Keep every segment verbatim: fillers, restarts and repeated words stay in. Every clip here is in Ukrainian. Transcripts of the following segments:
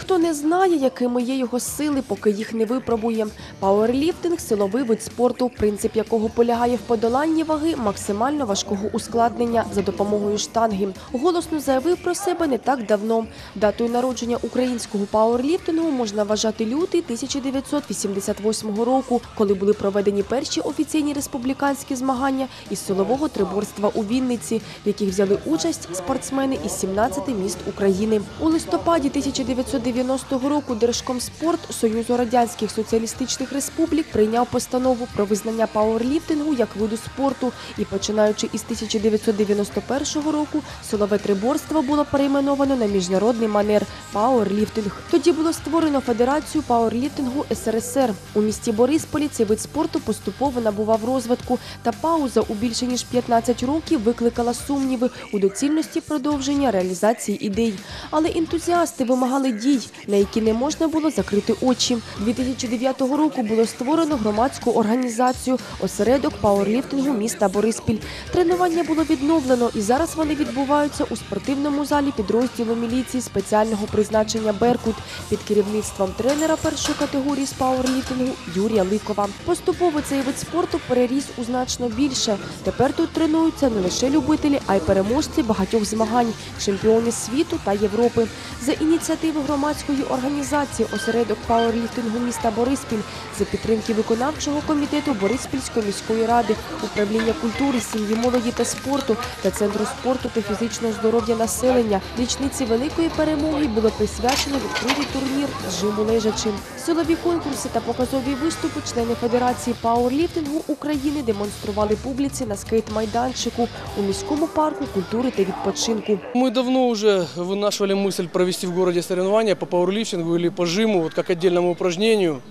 Ніхто не знає, якими є його сили, поки їх не випробує. Пауерліфтинг – силовий вид спорту, принцип якого полягає в подоланні ваги максимально важкого ускладнення за допомогою штанги. Голосно заявив про себе не так давно. Датою народження українського пауерліфтингу можна вважати лютий тисяча дев'ятсот вісімдесят восьмого року, коли були проведені перші офіційні республіканські змагання із силового триборства у Вінниці, в яких взяли участь спортсмени із сімнадцяти міст України. У листопаді тисяча дев'ятсот дев'яностого року Держкомспорт Союзу Радянських Соціалістичних Республік прийняв постанову про визнання пауерліфтингу як виду спорту і, починаючи із тисяча дев'ятсот дев'яносто першого року, силове триборство було перейменовано на міжнародний манер – пауерліфтинг. Тоді було створено Федерацію пауерліфтингу ес ер ес ер. У місті Борисполі цей вид спорту поступово набував розвитку, та пауза у більше ніж п'ятнадцять років викликала сумніви у доцільності продовження реалізації ідей. Але ентузіасти вимагали дій, на які не можна було закрити очі. дві тисячі дев'ятого року було створено громадську організацію «Осередок пауерліфтингу міста Бориспіль». Тренування було відновлено, і зараз вони відбуваються у спортивному залі підрозділу міліції спеціального призначення «Беркут» під керівництвом тренера першої категорії з пауерліфтингу Юрія Ликова. Поступово цей вид спорту переріс у значно більше. Тепер тут тренуються не лише любителі, а й переможці багатьох змагань, чемпіони світу та Європи. За ініціативи громадської організації «Осередок пауерліфтингу міста Бориспіль», за підтримки виконавчого комітету Бориспільської міської ради, управління культури, сім'ї, молоді та спорту та Центру спорту та фізичного здоров'я населення, річниці великої перемоги було присвячено відкритий турнір з жиму лежачим. Силові конкурси та показові виступи члени Федерації пауерліфтингу України демонстрували публіці на скейт-майданчику у міському парку культури та відпочинку. Мы давно уже вынашивали мысль провести в городе соревнования по пауэрлифтингу или по жиму, вот как отдельному упражнению.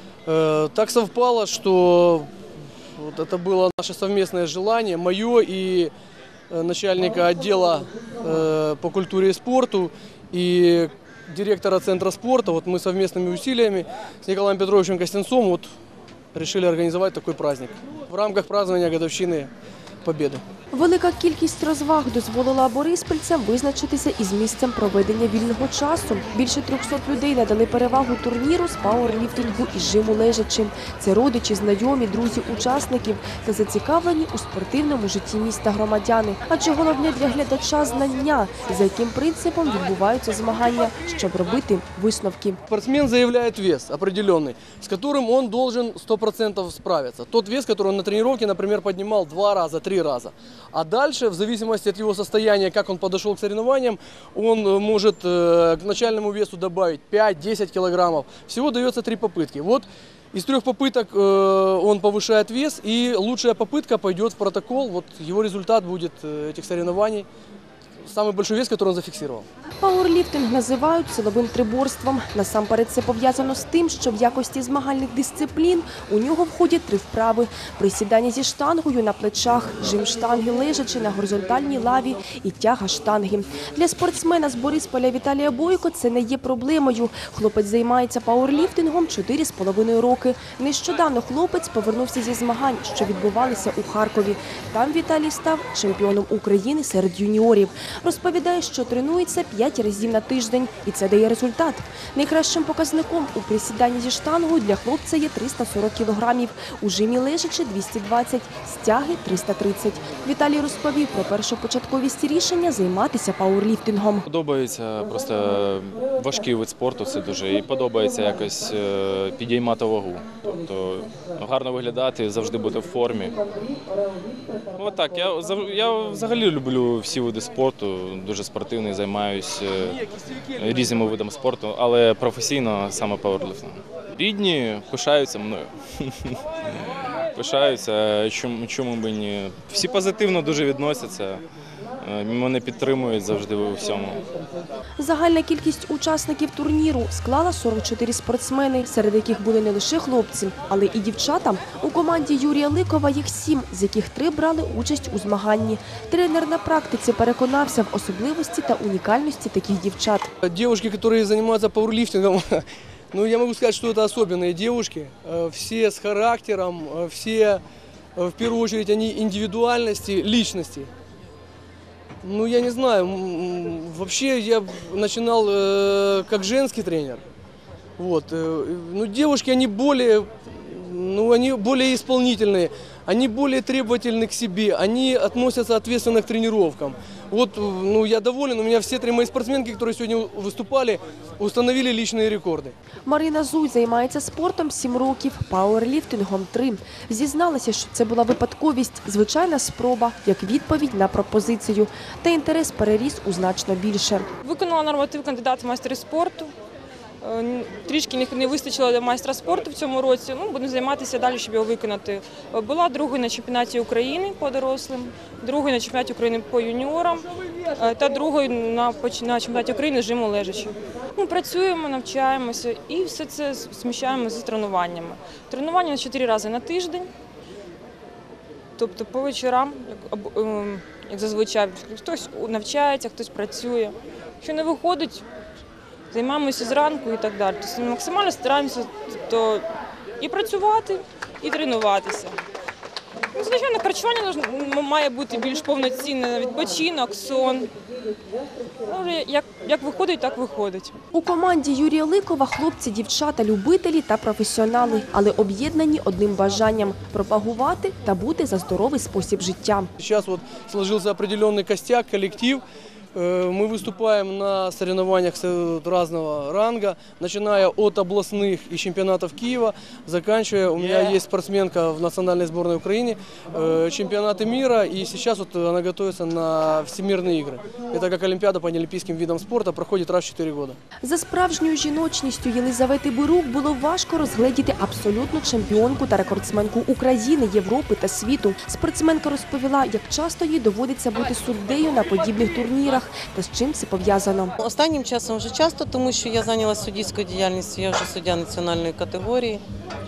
Э, так совпало, что вот это было наше совместное желание, мое и э, начальника отдела э, по культуре и спорту, и директора Центра спорта. Вот мы совместными усилиями с Николаем Петровичем Костенцом вот решили организовать такой праздник в рамках празднования годовщины Победы. Велика кількість розваг дозволила бориспільцям визначитися із місцем проведення вільного часу. Більше трьохсот людей надали перевагу турніру з пауерліфтингу і жиму лежачим. Це родичі, знайомі, друзі учасників та зацікавлені у спортивному житті міста громадяни. Адже головне для глядача – знання, за яким принципом відбуваються змагання, щоб робити висновки. Спортсмен заявляет вес определенный, с которым он должен сто процентов справиться. Тот вес, который он на тренировке, например, поднимал два раза, три раза. А дальше, в зависимости от его состояния, как он подошел к соревнованиям, он может к начальному весу добавить пять-десять килограммов. Всего дается три попытки. Вот из трех попыток он повышает вес, и лучшая попытка пойдет в протокол. Вот его результат будет этих соревнований. Самый большой вес, который он зафиксировал. Пауерліфтинг називають силовим триборством. Насамперед це пов'язано з тим, що в якості змагальних дисциплін у нього входять три вправи – присідання зі штангою на плечах, жим штанги лежачи на горизонтальній лаві і тяга штанги. Для спортсмена з Борисполя Віталія Бойко це не є проблемою. Хлопець займається пауерліфтингом чотири з половиною роки. Нещодавно хлопець повернувся зі змагань, що відбувалися у Харкові. Там Віталій став чемпіоном України серед юніорів. Розповідає, що тренується п'ять разів на тиждень, і це дає результат. Найкращим показником у присіданні зі штангою для хлопця є триста сорок кілограмів, у жимі лежачи – двісті двадцять, стяги – триста тридцять. Віталій розповів про першопочатковість рішення займатися пауерліфтингом. Подобається просто важкий вид спорту, це дуже, і подобається якось підіймати вагу. Тобто гарно виглядати, завжди бути в формі. Отак, я, я взагалі люблю всі види спорту, дуже спортивний, займаюся різними видами спорту, але професійно саме пауерліфтингом. Рідні пишаються мною. Пишаються, чому, чому б і ні. Всі позитивно дуже відносяться. Мене підтримують завжди у всьому. Загальна кількість учасників турніру склала сорок чотири спортсмени, серед яких були не лише хлопці, але і дівчата. У команді Юрія Ликова їх сім, з яких три брали участь у змаганні. Тренер на практиці переконався в особливості та унікальності таких дівчат. Дівчатки, які займаються пауерліфтингом, ну, я могу сказать, что это особенные девушки. Все с характером, все, в первую очередь, они индивидуальности, личности. Ну, я не знаю, м, вообще я начинал э, как женский тренер. Вот. э, Ну, девушки, они более, ну, они более исполнительные, они более требовательны к себе, они относятся ответственно к тренировкам. Вот, э, ну, я доволен, у меня все три мои спортсменки, которые сегодня выступали, установили личные рекорды. Марина Зуй займається спортом сім років, пауерліфтингом – три. Зізналася, що це була випадковість, звичайна спроба, як відповідь на пропозицію. Та інтерес переріс у значно більше. Виконала норматив кандидата в майстри спорту. Е, Трішки не- не вистачило до майстра спорту в цьому році. Ну, буду займатися далі, щоб його виконати. Е, Була другою на чемпіонаті України по дорослим, другою на чемпіонаті України по юніорам е, та другою на, поч- на чемпіонаті України жиму лежачи. Ми працюємо, навчаємося і все це зміщаємо з тренуваннями. Тренування чотири рази на тиждень. Тобто по вечорам, як, або, ем, як зазвичай, хтось навчається, хтось працює. Якщо не виходить, займаємося зранку і так далі. Тобто ми максимально стараємося тобто, і працювати, і тренуватися. Ну, звичайно, харчування должно- має бути більш повноцінне, відпочинок, сон. Ну, вже як, як виходить, так виходить. У команді Юрія Ликова хлопці, дівчата, любителі та професіонали, але об'єднані одним бажанням – пропагувати та бути за здоровий спосіб життя. Сейчас вот сложился определенный костяк, коллектив. Э, Мы выступаем на соревнованиях с- разного ранга, начиная от областных и чемпионатов Киева, заканчивая, у меня есть спортсменка в национальной сборной Украины, э, чемпионаты мира, и сейчас вот она готовится на всемирные игры. Это как Олимпиада по неолимпийским видам спорта, проходит раз в четыре года. За справжньою жіночністю Єлизавети Бирук було важко розгледіти абсолютну чемпіонку та рекордсменку України, Європи та світу. Спортсменка розповіла, як часто їй доводиться бути суддею на подібних турнірах та з чим це пов'язано. Останнім часом вже часто, тому що я зайнялася суддівською діяльністю, я вже суддя національної категорії,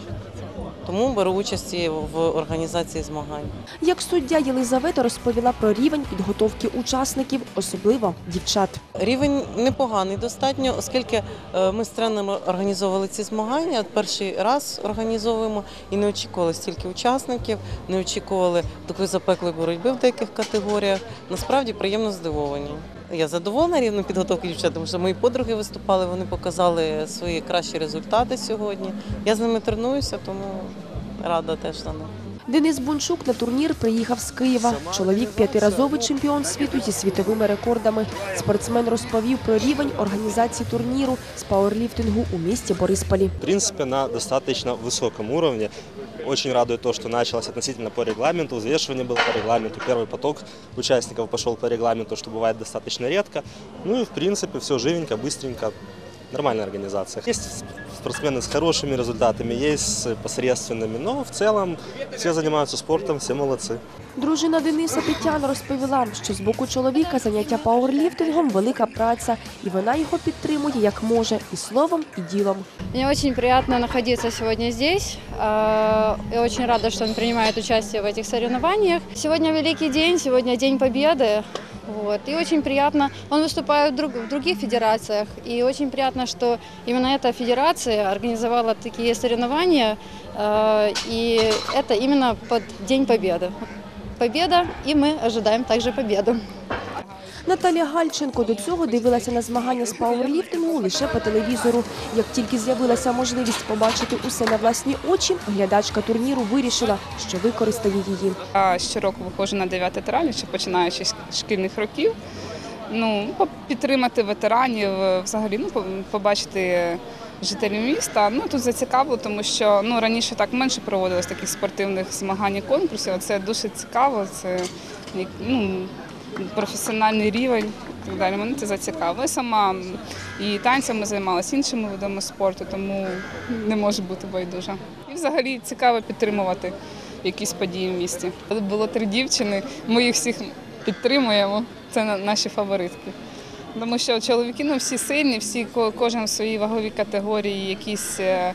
тому беру участь і в організації змагань. Як суддя Єлизавета розповіла про рівень підготовки учасників, особливо дівчат. Рівень непоганий достатньо, оскільки е, ми з тренером організовували ці змагання, перший раз організовуємо і не очікували стільки учасників, не очікували такої запеклої боротьби в деяких категоріях. Насправді приємно здивовані. Я задоволена рівнем підготовки дівчат, тому що мої подруги виступали, вони показали свої кращі результати сьогодні. Я з ними тренуюся, тому рада теж за них. Денис Бунчук на турнір приїхав з Києва. Чоловік – п'ятиразовий чемпіон світу зі світовими рекордами. Спортсмен розповів про рівень організації турніру з пауерліфтингу у місті Борисполі. В принципе, на достаточно высоком уровне. Очень радует то, что началось относительно по регламенту, взвешивание было по регламенту, первый поток участников пошел по регламенту, что бывает достаточно редко. Ну и в принципе все живенько, быстренько, нормальная организация. Есть спортсмены с хорошими результатами, есть с посредственными, но в целом все занимаются спортом, все молодцы. Дружина Дениса Тетяна розповіла, що з боку чоловіка заняття пауерліфтингом – велика праця, і вона його підтримує як може – і словом, і ділом. Мне очень приятно находиться сегодня здесь. Э, Я очень рада, что он принимает участие в этих соревнованиях. Сегодня великий день, сегодня День Победы. Вот. И очень приятно, он выступает в, друг- в других федерациях, и очень приятно, что именно эта федерация организовала такие соревнования, э, и это именно под День Победы. Победа, и мы ожидаем также победу. Наталія Гальченко до цього дивилася на змагання з пауерліфтингу лише по телевізору. Як тільки з'явилася можливість побачити усе на власні очі, глядачка турніру вирішила, що використає її. Я щороку виходжу на дев'яте травня, ще починаючи з шкільних років. Ну, по- підтримати ветеранів, взагалі, ну, по- побачити жителів міста. Ну, тут зацікавило, тому що ну, раніше так менше проводилось таких спортивних змагань і конкурсів. Це дуже цікаво, це ну, професіональний рівень і так далі. Мене це зацікавило. Я сама і танцями займалася, іншими видами спорту, тому не може бути байдуже. І взагалі цікаво підтримувати якісь події в місті. Тут було три дівчини, ми їх всіх підтримуємо, це на- наші фаворитки. Тому що чоловіки ну, всі сильні, всі, ко- кожен в своїй ваговій категорії якісь е,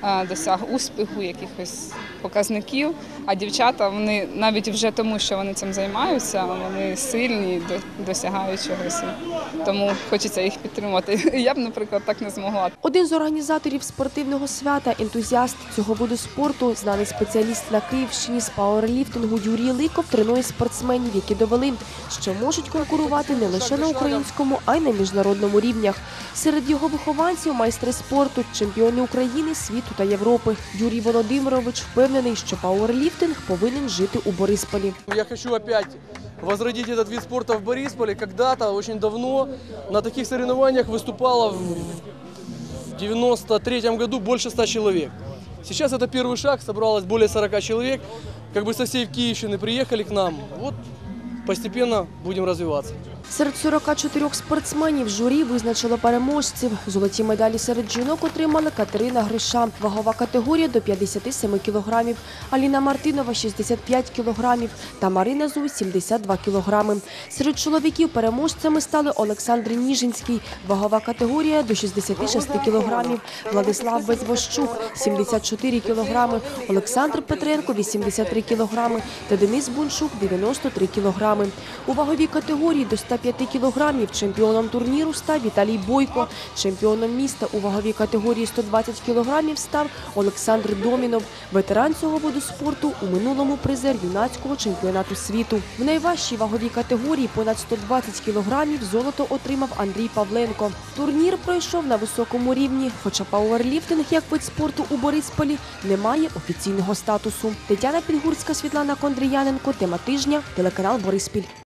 е, досяг успіху, якихось показників. А дівчата, вони навіть вже тому, що вони цим займаються, вони сильні, до- досягають чогось. Тому хочеться їх підтримати. Я б, наприклад, так не змогла. Один з організаторів спортивного свята, ентузіаст цього виду спорту, знаний спеціаліст на Київщині з пауерліфтингу Юрій Ликов тренує спортсменів, які довели, що можуть конкурувати не лише на українському, а й на міжнародному рівнях. Серед його вихованців – майстри спорту, чемпіони України, світу та Європи. Юрій Володимирович впевнений, що пауерліфтинг повинен жити у Борисполі. Я хочу опять возродить этот вид спорта в Борисполе. Когда-то, очень давно, на таких соревнованиях выступало в девяносто третьем году больше ста человек. Сейчас это первый шаг, собралось более сорока человек. Как бы со всей Киевщины приехали к нам. Вот постепенно будем развиваться. Серед сорока чотирьох спортсменів журі визначило переможців. Золоті медалі серед жінок отримали Катерина Гриша, вагова категорія до п'ятдесят сім кілограмів, Аліна Мартинова – шістдесят п'ять кілограмів та Марина Зуй – сімдесят два кілограми. Серед чоловіків переможцями стали Олександр Ніжинський, вагова категорія до шістдесят шість кілограмів, Владислав Безвощук – сімдесят чотири кілограми, Олександр Петренко – вісімдесят три кілограми та Денис Бунчук – дев'яносто три кілограми. У ваговій категорії до ста п'яти кілограмів чемпіоном турніру став Віталій Бойко. Чемпіоном міста у ваговій категорії сто двадцять кілограмів став Олександр Домінов. Ветеран цього виду спорту у минулому призер юнацького чемпіонату світу. В найважчій ваговій категорії понад сто двадцять кілограмів золото отримав Андрій Павленко. Турнір пройшов на високому рівні, хоча пауерліфтинг як вид спорту у Борисполі не має офіційного статусу. Тетяна Підгурська, Світлана Кондріяненко. Тема тижня. Телеканал Бориспіль.